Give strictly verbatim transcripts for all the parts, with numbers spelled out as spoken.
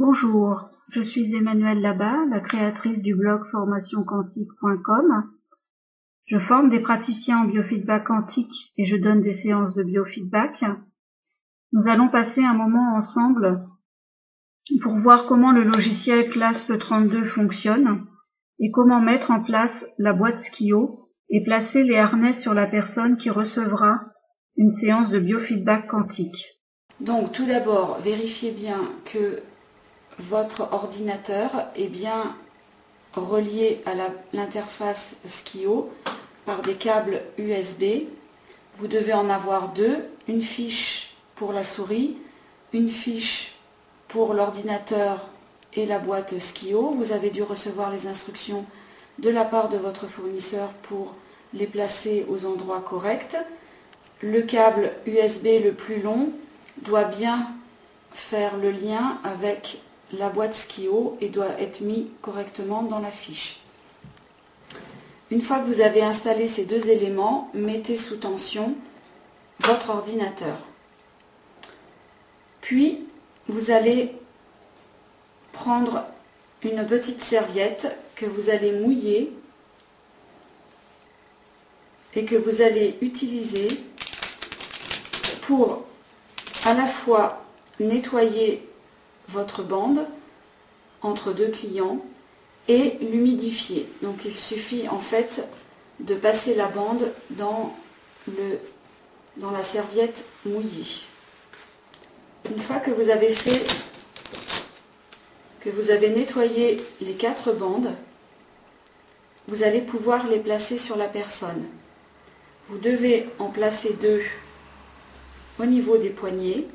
Bonjour, je suis Emmanuelle Labat, la créatrice du blog formation quantique point com. Je forme des praticiens en biofeedback quantique et je donne des séances de biofeedback. Nous allons passer un moment ensemble pour voir comment le logiciel CLASP trente-deux fonctionne et comment mettre en place la boîte Skio et placer les harnais sur la personne qui recevra une séance de biofeedback quantique. Donc tout d'abord, vérifiez bien que votre ordinateur est bien relié à l'interface Skio par des câbles U S B. Vous devez en avoir deux, une fiche pour la souris, une fiche pour l'ordinateur et la boîte Skio. Vous avez dû recevoir les instructions de la part de votre fournisseur pour les placer aux endroits corrects. Le câble U S B le plus long doit bien faire le lien avec la boîte Skio et doit être mis correctement dans la fiche. Une fois que vous avez installé ces deux éléments, mettez sous tension votre ordinateur. Puis, vous allez prendre une petite serviette que vous allez mouiller et que vous allez utiliser pour à la fois nettoyer votre bande entre deux clients et l'humidifier. Donc il suffit en fait de passer la bande dans, le, dans la serviette mouillée. Une fois que vous avez fait, que vous avez nettoyé les quatre bandes, vous allez pouvoir les placer sur la personne. Vous devez en placer deux au niveau des poignets.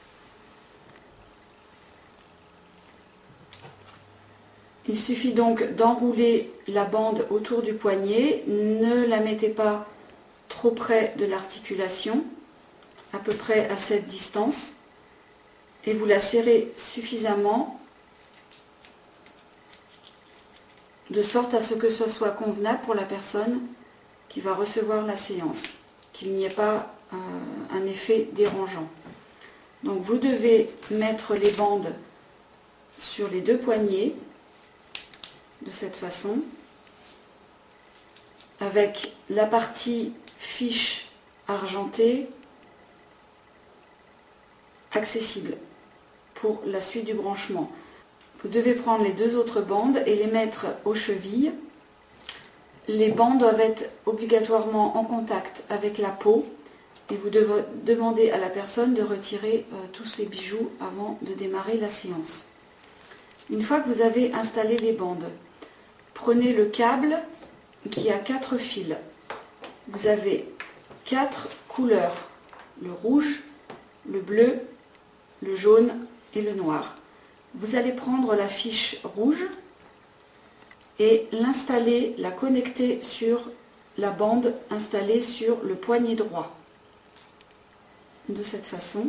Il suffit donc d'enrouler la bande autour du poignet, ne la mettez pas trop près de l'articulation, à peu près à cette distance, et vous la serrez suffisamment de sorte à ce que ce soit convenable pour la personne qui va recevoir la séance, qu'il n'y ait pas euh, un effet dérangeant. Donc vous devez mettre les bandes sur les deux poignets, de cette façon, avec la partie fiche argentée accessible pour la suite du branchement. Vous devez prendre les deux autres bandes et les mettre aux chevilles. Les bandes doivent être obligatoirement en contact avec la peau et vous devez demander à la personne de retirer euh, tous ses bijoux avant de démarrer la séance. Une fois que vous avez installé les bandes, prenez le câble qui a quatre fils. Vous avez quatre couleurs, le rouge, le bleu, le jaune et le noir. Vous allez prendre la fiche rouge et l'installer, la connecter sur la bande installée sur le poignet droit. De cette façon.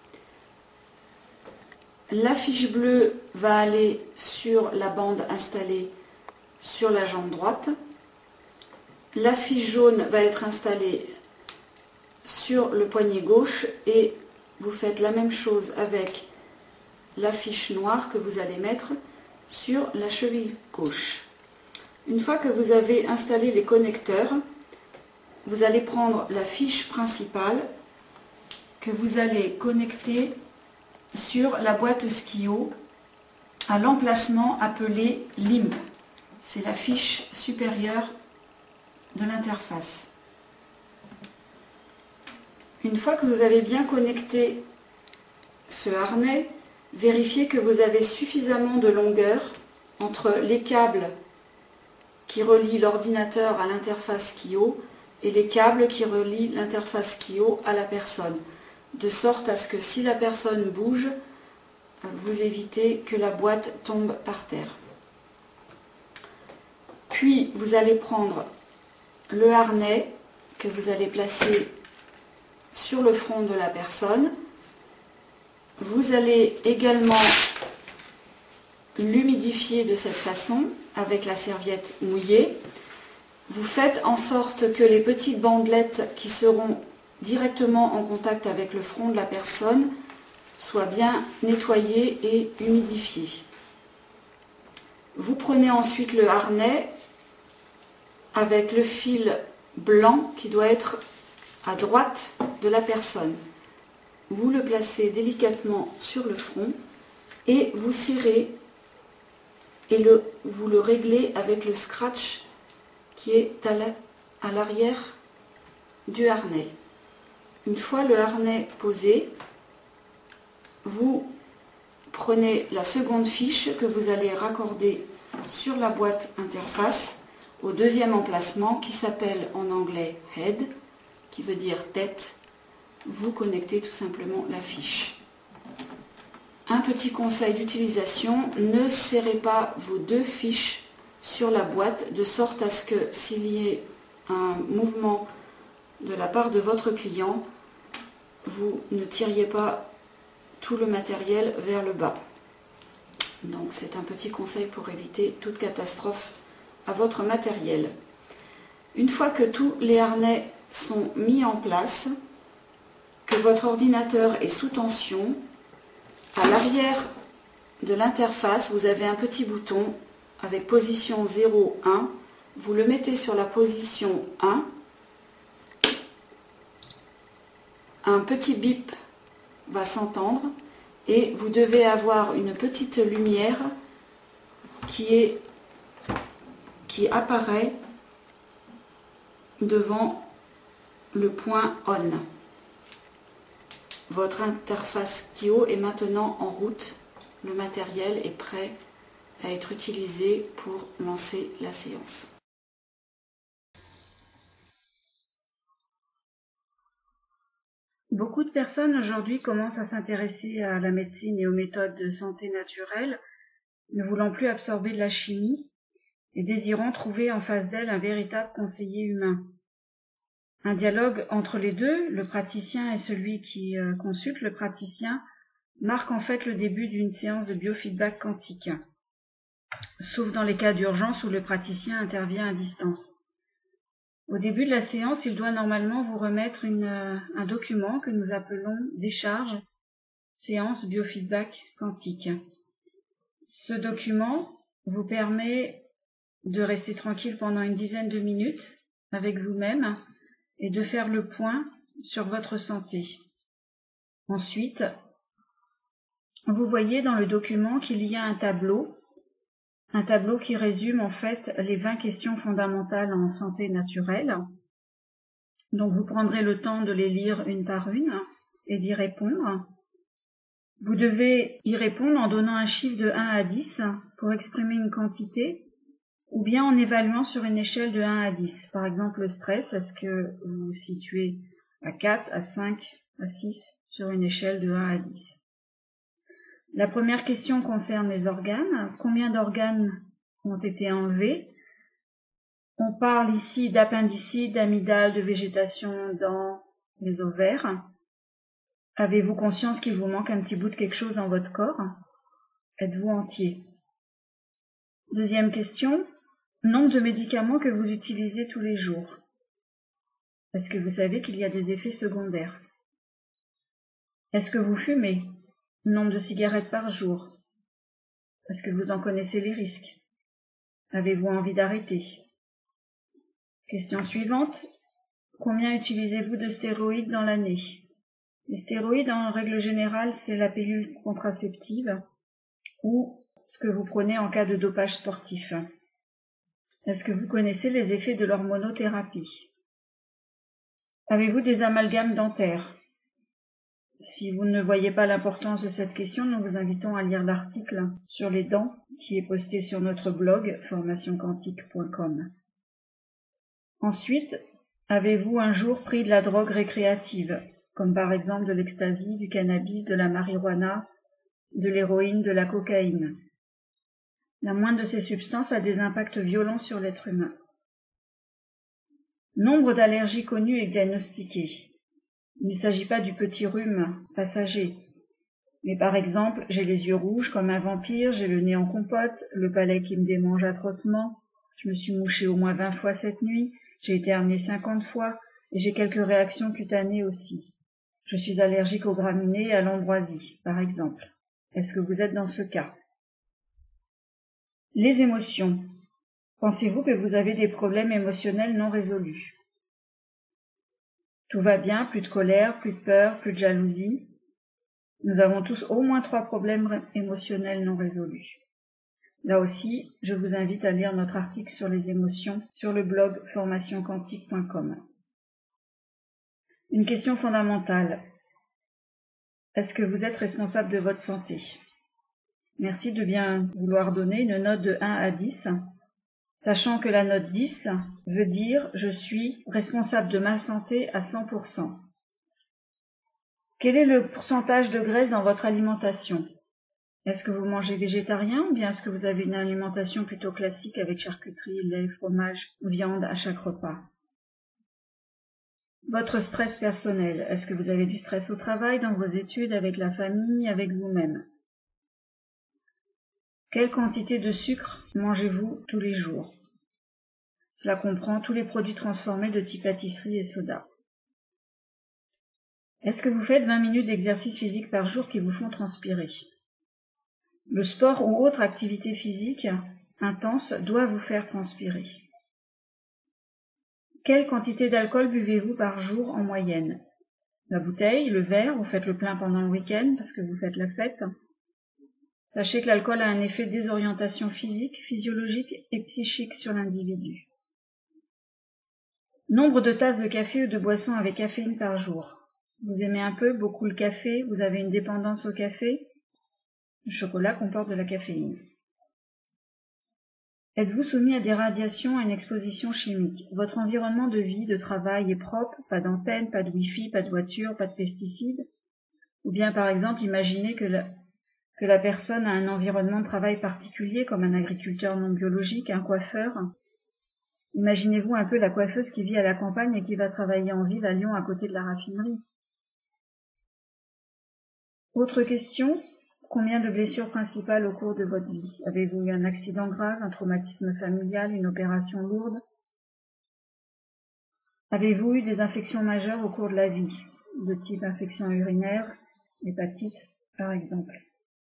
La fiche bleue va aller sur la bande installée sur la jambe droite. La fiche jaune va être installée sur le poignet gauche et vous faites la même chose avec la fiche noire que vous allez mettre sur la cheville gauche. Une fois que vous avez installé les connecteurs, vous allez prendre la fiche principale que vous allez connecter sur la boîte Skio à l'emplacement appelé limbe. C'est la fiche supérieure de l'interface. Une fois que vous avez bien connecté ce harnais, vérifiez que vous avez suffisamment de longueur entre les câbles qui relient l'ordinateur à l'interface Skio et les câbles qui relient l'interface Skio à la personne, de sorte à ce que si la personne bouge, vous évitez que la boîte tombe par terre. Puis vous allez prendre le harnais que vous allez placer sur le front de la personne. Vous allez également l'humidifier de cette façon avec la serviette mouillée. Vous faites en sorte que les petites bandelettes qui seront directement en contact avec le front de la personne soit bien nettoyé et humidifié. Vous prenez ensuite le harnais avec le fil blanc qui doit être à droite de la personne. Vous le placez délicatement sur le front et vous serrez et le, vous le réglez avec le scratch qui est à l'arrière du harnais. Une fois le harnais posé, vous prenez la seconde fiche que vous allez raccorder sur la boîte interface au deuxième emplacement qui s'appelle en anglais Head, qui veut dire tête. Vous connectez tout simplement la fiche. Un petit conseil d'utilisation, ne serrez pas vos deux fiches sur la boîte de sorte à ce que s'il y ait un mouvement de la part de votre client, vous ne tiriez pas tout le matériel vers le bas. Donc c'est un petit conseil pour éviter toute catastrophe à votre matériel. Une fois que tous les harnais sont mis en place, que votre ordinateur est sous tension, à l'arrière de l'interface, vous avez un petit bouton avec position zéro, un. Vous le mettez sur la position un. Un petit bip va s'entendre et vous devez avoir une petite lumière qui, est, qui apparaît devant le point on. Votre interface Kio est maintenant en route. Le matériel est prêt à être utilisé pour lancer la séance. Beaucoup de personnes aujourd'hui commencent à s'intéresser à la médecine et aux méthodes de santé naturelle, ne voulant plus absorber de la chimie et désirant trouver en face d'elles un véritable conseiller humain. Un dialogue entre les deux, le praticien et celui qui euh, consulte le praticien, marque en fait le début d'une séance de biofeedback quantique, sauf dans les cas d'urgence où le praticien intervient à distance. Au début de la séance, il doit normalement vous remettre une, euh, un document que nous appelons décharge séance biofeedback quantique. Ce document vous permet de rester tranquille pendant une dizaine de minutes avec vous-même et de faire le point sur votre santé. Ensuite, vous voyez dans le document qu'il y a un tableau, un tableau qui résume en fait les vingt questions fondamentales en santé naturelle. Donc vous prendrez le temps de les lire une par une et d'y répondre. Vous devez y répondre en donnant un chiffre de un à dix pour exprimer une quantité, ou bien en évaluant sur une échelle de un à dix. Par exemple, le stress, est-ce que vous vous situez à quatre, à cinq, à six sur une échelle de un à dix. La première question concerne les organes. Combien d'organes ont été enlevés? On parle ici d'appendicite, d'amygdale, de végétation dans les ovaires. Avez-vous conscience qu'il vous manque un petit bout de quelque chose dans votre corps? Êtes-vous entier? Deuxième question. Nombre de médicaments que vous utilisez tous les jours. Est-ce que vous savez qu'il y a des effets secondaires? Est-ce que vous fumez? Nombre de cigarettes par jour. Est-ce que vous en connaissez les risques? Avez-vous envie d'arrêter? Question suivante. Combien utilisez-vous de stéroïdes dans l'année? Les stéroïdes, en règle générale, c'est la pilule contraceptive ou ce que vous prenez en cas de dopage sportif. Est-ce que vous connaissez les effets de l'hormonothérapie? Avez-vous des amalgames dentaires? Si vous ne voyez pas l'importance de cette question, nous vous invitons à lire l'article sur les dents qui est posté sur notre blog formation quantique point com. Ensuite, avez-vous un jour pris de la drogue récréative, comme par exemple de l'ecstasy, du cannabis, de la marijuana, de l'héroïne, de la cocaïne? La moindre de ces substances a des impacts violents sur l'être humain. Nombre d'allergies connues et diagnostiquées. Il ne s'agit pas du petit rhume passager, mais par exemple, j'ai les yeux rouges comme un vampire, j'ai le nez en compote, le palais qui me démange atrocement, je me suis mouchée au moins vingt fois cette nuit, j'ai éternué cinquante fois, et j'ai quelques réactions cutanées aussi. Je suis allergique aux graminées et à l'ambroisie, par exemple. Est-ce que vous êtes dans ce cas? Les émotions. Pensez-vous que vous avez des problèmes émotionnels non résolus? Tout va bien, plus de colère, plus de peur, plus de jalousie. Nous avons tous au moins trois problèmes émotionnels non résolus. Là aussi, je vous invite à lire notre article sur les émotions sur le blog formation quantique point com. Une question fondamentale. Est-ce que vous êtes responsable de votre santé? Merci de bien vouloir donner une note de un à dix, sachant que la note dix veut dire « je suis responsable de ma santé à cent pour cent ». Quel est le pourcentage de graisse dans votre alimentation? Est-ce que vous mangez végétarien ou bien est-ce que vous avez une alimentation plutôt classique avec charcuterie, lait, fromage, viande à chaque repas? Votre stress personnel, est-ce que vous avez du stress au travail, dans vos études, avec la famille, avec vous-même? Quelle quantité de sucre mangez-vous tous les jours? Cela comprend tous les produits transformés de type pâtisserie et soda. Est-ce que vous faites vingt minutes d'exercice physique par jour qui vous font transpirer? Le sport ou autre activité physique intense doit vous faire transpirer. Quelle quantité d'alcool buvez-vous par jour en moyenne? La bouteille, le verre, vous faites le plein pendant le week-end parce que vous faites la fête. Sachez que l'alcool a un effet de désorientation physique, physiologique et psychique sur l'individu. Nombre de tasses de café ou de boissons avec caféine par jour. Vous aimez un peu, beaucoup le café, vous avez une dépendance au café? Le chocolat comporte de la caféine. Êtes-vous soumis à des radiations, à une exposition chimique? Votre environnement de vie, de travail est propre, pas d'antenne, pas de wifi, pas de voiture, pas de pesticides? Ou bien par exemple, imaginez que la, que la personne a un environnement de travail particulier, comme un agriculteur non biologique, un coiffeur. Imaginez-vous un peu la coiffeuse qui vit à la campagne et qui va travailler en ville à Lyon à côté de la raffinerie. Autre question, combien de blessures principales au cours de votre vie? Avez-vous eu un accident grave, un traumatisme familial, une opération lourde? Avez-vous eu des infections majeures au cours de la vie, de type infection urinaire, hépatite par exemple?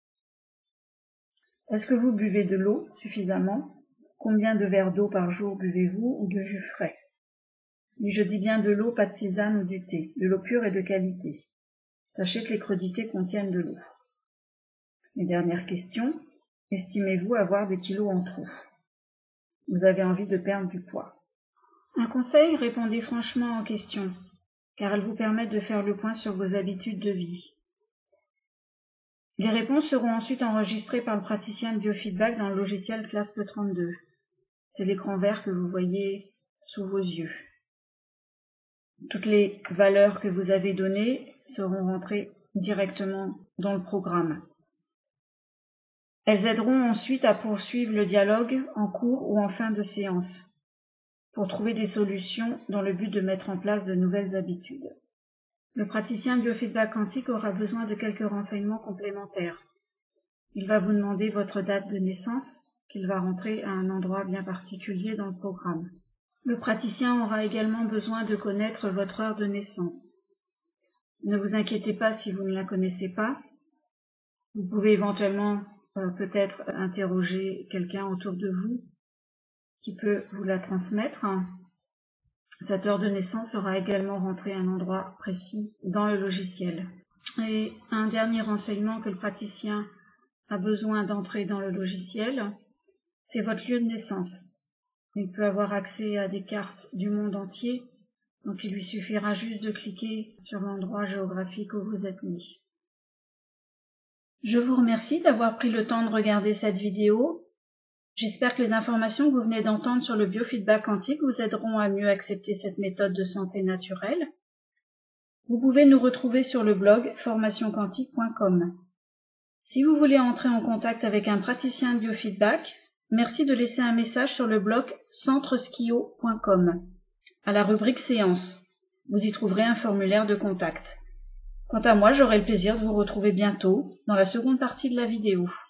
Est-ce que vous buvez de l'eau suffisamment? Combien de verres d'eau par jour buvez-vous ou de jus frais? Oui, je dis bien de l'eau, pas de tisane ou du thé, de l'eau pure et de qualité. Sachez que les crudités contiennent de l'eau. Et dernière question, estimez-vous avoir des kilos en trop? Vous avez envie de perdre du poids? Un conseil, répondez franchement aux questions, car elles vous permettent de faire le point sur vos habitudes de vie. Les réponses seront ensuite enregistrées par le praticien de biofeedback dans le logiciel CLASP trente-deux. C'est l'écran vert que vous voyez sous vos yeux. Toutes les valeurs que vous avez données seront rentrées directement dans le programme. Elles aideront ensuite à poursuivre le dialogue en cours ou en fin de séance pour trouver des solutions dans le but de mettre en place de nouvelles habitudes. Le praticien de biofeedback quantique aura besoin de quelques renseignements complémentaires. Il va vous demander votre date de naissance, qu'il va rentrer à un endroit bien particulier dans le programme. Le praticien aura également besoin de connaître votre heure de naissance. Ne vous inquiétez pas si vous ne la connaissez pas. Vous pouvez éventuellement euh, peut-être interroger quelqu'un autour de vous qui peut vous la transmettre. Cette heure de naissance sera également rentrée à un endroit précis dans le logiciel. Et un dernier renseignement que le praticien a besoin d'entrer dans le logiciel, c'est votre lieu de naissance. Il peut avoir accès à des cartes du monde entier, donc il lui suffira juste de cliquer sur l'endroit géographique où vous êtes né. Je vous remercie d'avoir pris le temps de regarder cette vidéo. J'espère que les informations que vous venez d'entendre sur le biofeedback quantique vous aideront à mieux accepter cette méthode de santé naturelle. Vous pouvez nous retrouver sur le blog formation quantique point com. Si vous voulez entrer en contact avec un praticien de biofeedback, merci de laisser un message sur le blog centre skio point com, à la rubrique séance. Vous y trouverez un formulaire de contact. Quant à moi, j'aurai le plaisir de vous retrouver bientôt dans la seconde partie de la vidéo.